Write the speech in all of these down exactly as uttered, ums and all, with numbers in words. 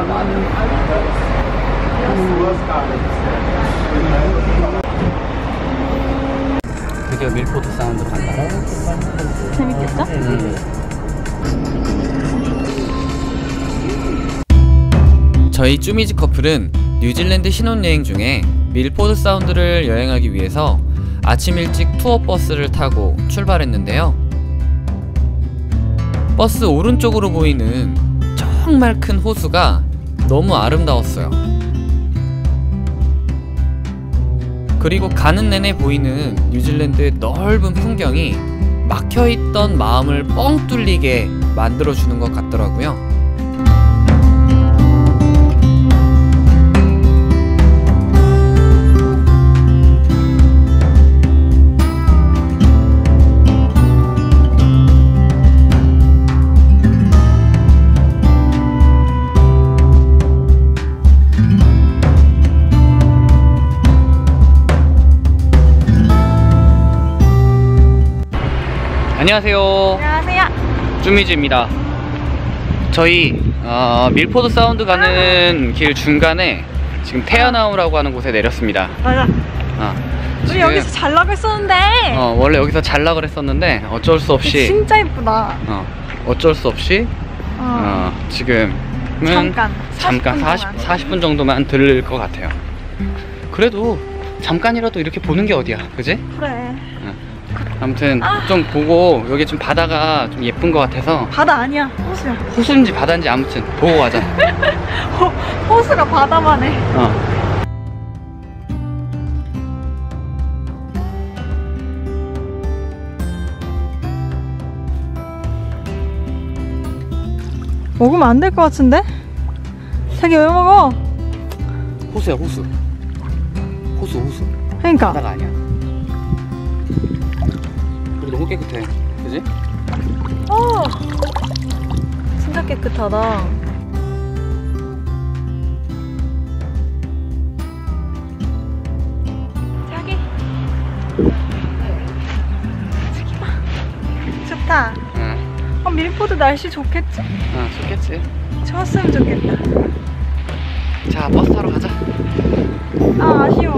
드디어 밀포드 사운드 간다. 재밌겠죠? 음. 저희 쭈미즈 커플은 뉴질랜드 신혼여행 중에 밀포드 사운드를 여행하기 위해서 아침 일찍 투어 버스를 타고 출발했는데요. 버스 오른쪽으로 보이는 정말 큰 호수가 너무 아름다웠어요. 그리고 가는 내내 보이는 뉴질랜드의 넓은 풍경이 막혀있던 마음을 뻥 뚫리게 만들어주는 것 같더라고요. 안녕하세요. 안녕하세요. 쭈미즈입니다. 저희 어, 밀포드 사운드 가는 길 중간에 지금 테어나우라고 하는 곳에 내렸습니다. 맞아. 어, 우리 지금, 여기서 잘나고 했었는데. 어, 원래 여기서 잘락을 했었는데 어쩔 수 없이 진짜 예쁘다. 어, 어쩔 수 없이 어. 어, 지금은 잠깐 잠깐 사십, 사십 분 정도만 들릴 것 같아요. 그래도 잠깐이라도 이렇게 보는 게 어디야, 그지? 그래. 아무튼 아. 좀 보고, 여기 좀 바다가 좀 예쁜 것 같아서. 바다 아니야, 호수야. 호수인지 바다인지 아무튼 보고 가자. 호, 호수가 바다만 해. 어. 먹으면 안 될 것 같은데? 자기 왜 먹어? 호수야, 호수. 호수, 호수. 그러니까. 바다가 아니야. 그리고 너무 깨끗해, 그지? 어, 진짜 깨끗하다. 자기. 자기 봐. 좋다. 응. 어, 밀포드 날씨 좋겠지? 응, 좋겠지. 좋았으면 좋겠다. 자, 버스 타러 가자. 아, 아쉬워.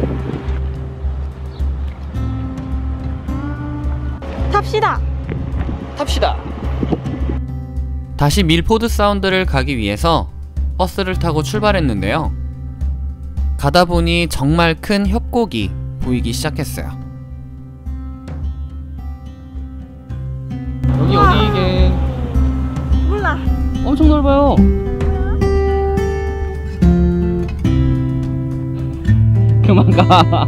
탑시다. 탑시다. 다시 밀포드 사운드를 가기 위해서 버스를 타고 출발했는데요. 가다 보니 정말 큰 협곡이 보이기 시작했어요. 여기 우와. 어디 이게? 몰라. 엄청 넓어요. 그만 가.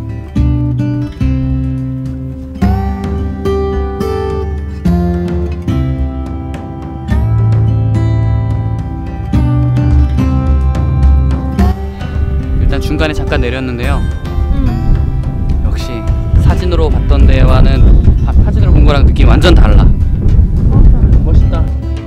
일단 중간에 잠깐 내렸는데요. 응. 역시 사진으로 봤던 데와는, 아, 사진으로 본 거랑 느낌이 완전 달라. 멋있다.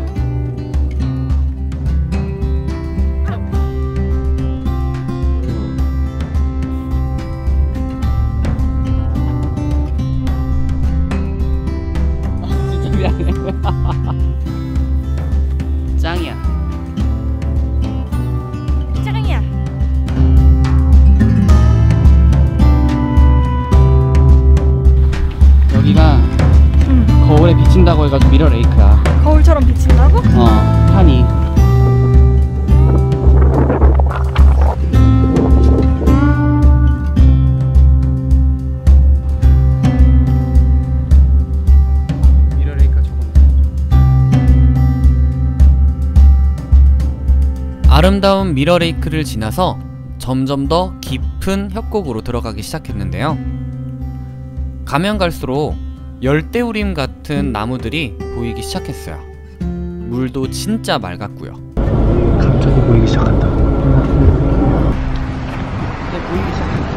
아, 진짜 미안해. 짱이야. 짱이야. 여기가 응. 거울에 비친다고 해가지고 미러 레이크야. 거울처럼 비친다고? 어, 판이. 미러 레이크가 저거네. 아름다운 미러 레이크를 지나서 점점 더 깊은 협곡으로 들어가기 시작했는데요. 가면 갈수록 열대우림 같은 나무들이 보이기 시작했어요. 물도 진짜 맑았고요. 갑자기 보이기 시작한다. 네, 보이기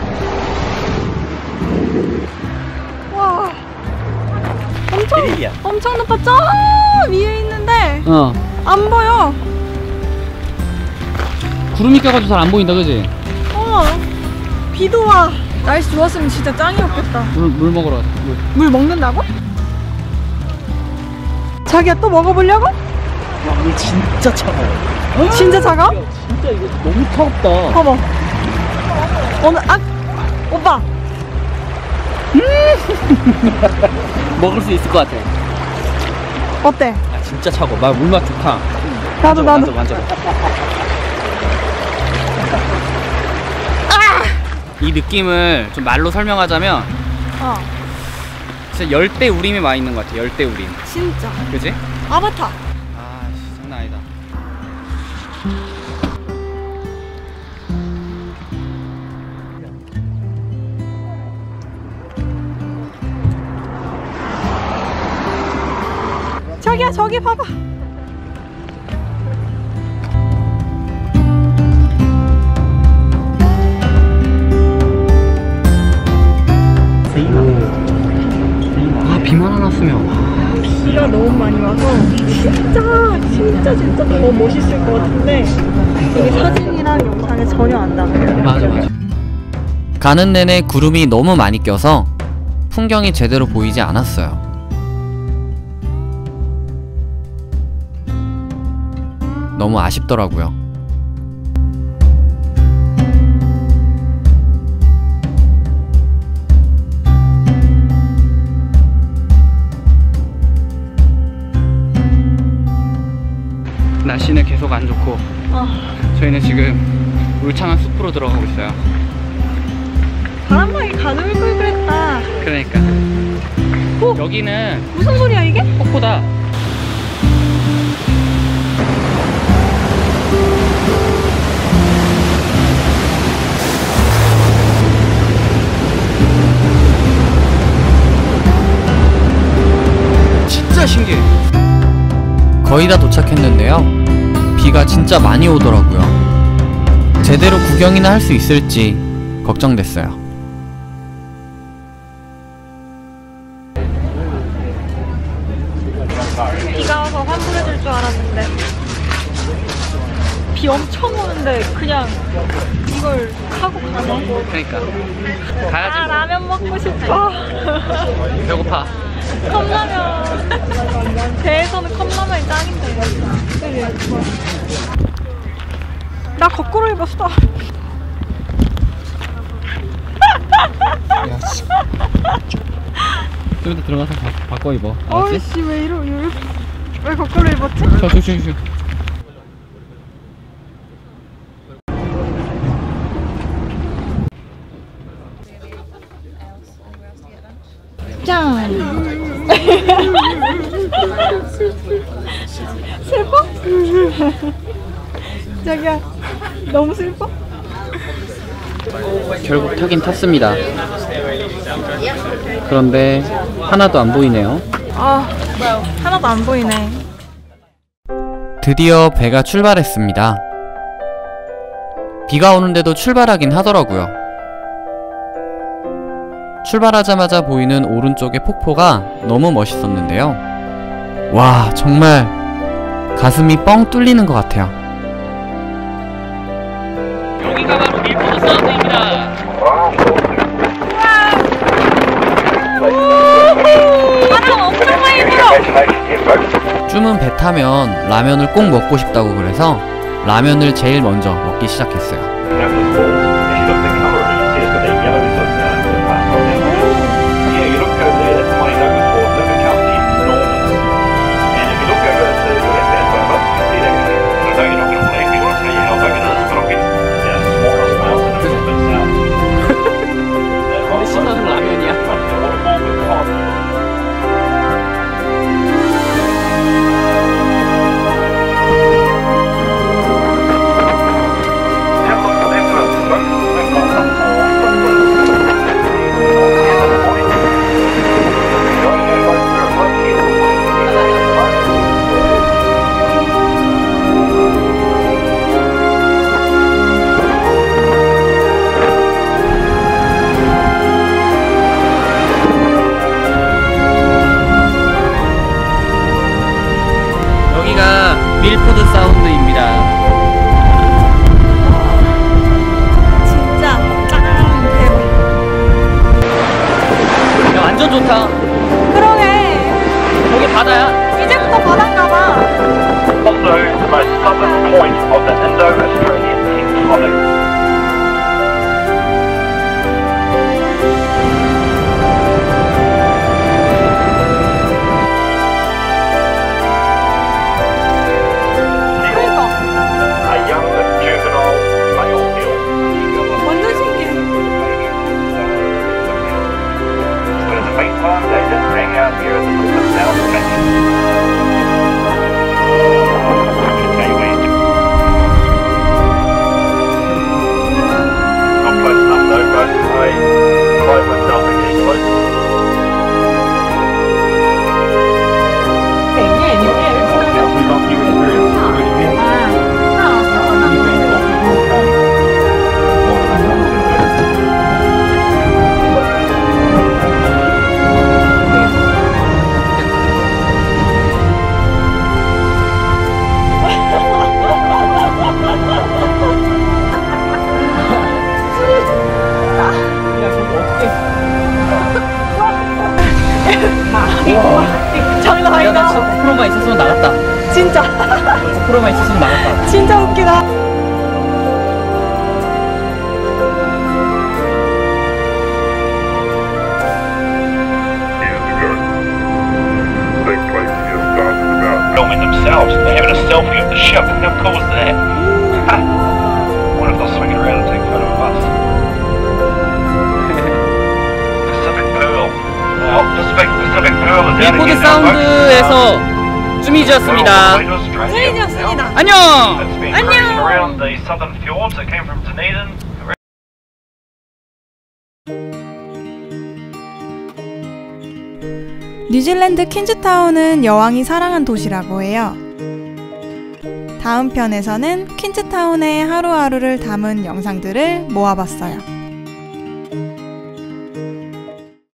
시작한다. 와, 엄청 비리비야. 엄청 높아. 저 위에 있는데 어, 안 보여. 구름이 껴가지고 잘 안 보인다, 그지? 어, 비도 와. 날씨 좋았으면 진짜 짱이었겠다. 물, 물 먹으러 가자. 물. 물 먹는다고? 자기야, 또 먹어보려고? 와, 물 진짜 차가워. 진짜 차가? 진짜 이거 너무 차갑다. 봐봐. 오늘 아 오빠. 먹을 수 있을 것 같아. 어때? 아, 진짜 차가워. 나 물맛 좋다. 나도 나도. 만져, 만져. 이 느낌을 좀 말로 설명하자면 어. 진짜 열대 우림에 많이 있는 것 같아. 열대 우림. 진짜. 그지? 아바타. 아, 씨, 장난 아니다. 저기야 저기 봐봐. 아, 비만 안 왔으면. 비가 너무 많이 와서 진짜 진짜 진짜 더 멋있을 것 같은데 이게 사진이랑 영상에 전혀 안 나와요. 맞아, 맞아. 가는 내내 구름이 너무 많이 껴서 풍경이 제대로 보이지 않았어요. 너무 아쉽더라고요. 날씨는 계속 안 좋고 아, 저희는 지금 울창한 숲으로 들어가고 있어요. 바람막이 가져올 걸 그랬다. 그러니까 어? 여기는 무슨 소리야 이게? 폭포다. 진짜 신기해. 거의 다 도착했는데요. 비가 진짜 많이 오더라고요. 제대로 구경이나 할 수 있을지 걱정됐어요. 비가 와서 환불해줄 줄 알았는데 비 엄청 오는데 그냥 이걸 타고 가네. 그러니까 아, 가야지. 뭐. 라면 먹고 싶어. 배고파. 컵라면. 배에서는 컵라면이 짱인데. 나 거꾸로 입었어. 좀 이따 들어가서 바, 바꿔 입어. 알았지? 어이씨 왜 이러 왜, 왜 거꾸로 입었지? 저 조심 조심. 짠. 슬퍼? 자기야 너무 슬퍼? 결국 타긴 탔습니다. 그런데 하나도 안 보이네요. 아 하나도 안 보이네. 드디어 배가 출발했습니다. 비가 오는데도 출발하긴 하더라고요. 출발하자마자 보이는 오른쪽의 폭포가 너무 멋있었는데요. 와, 정말 가슴이 뻥 뚫리는 것 같아요. 여기가 바로 밀포드 사운드입니다. 바람 엄청 많이 불어. 쭈문 배 타면 라면을 꼭 먹고 싶다고 그래서 라면을 제일 먼저 먹기 시작했어요. 신나는 라면이야. 여기가 밀포드 사운드입니다. 진짜 짱 대박. 야, 완전 좋다. 그러게 저기 바다야. 이제부터 바다인가봐. 막 also the most southern point of the Indo-Australian tectonic. 장난 아니다. 야, 나 진짜 고프로만 있었으면 나갔다. 진짜. 고프로만 있었으면 나갔다. 진짜 웃기다. Filming themselves, they're having a selfie of the ship. How cool is that? What if they'll swing it around and take a photo of us? Pacific Pearl. Well, Pacific, Pacific Pearl is down 밀포드 again now, folks. 사운드에서 쭈미즈였습니다. 쭈미즈였습니다. 안녕! It's been cruising around the southern fjords that came from Dunedin. 뉴질랜드 퀸즈타운은 여왕이 사랑한 도시라고 해요. 다음 편에서는 퀸즈타운의 하루하루를 담은 영상들을 모아봤어요.